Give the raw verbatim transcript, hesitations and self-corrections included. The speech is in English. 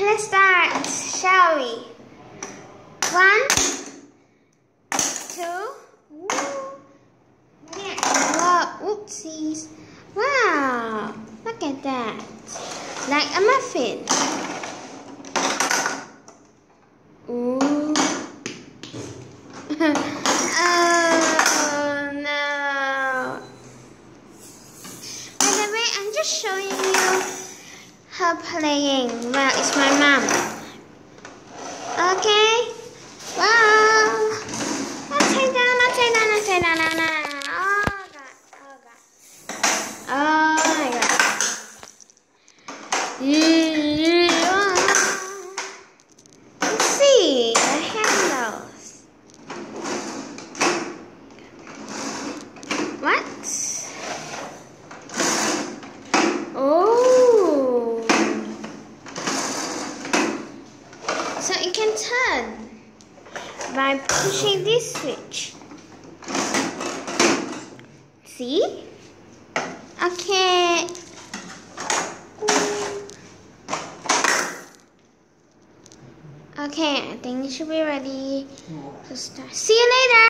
let's start, shall we? One, two, yeah. Wow, oopsies. Wow, look at that. Like a muffin. Ooh. Oh no. By the way, I'm just showing you her playing. Well, it's my mom. Okay? Wow. Upside down, upside down, upside down, down, down. Oh god, oh god. Oh my god. Let's see the handles. What? Oh. So it can turn by pushing this switch. See? Okay. Okay, I think it should be ready to start. See you later.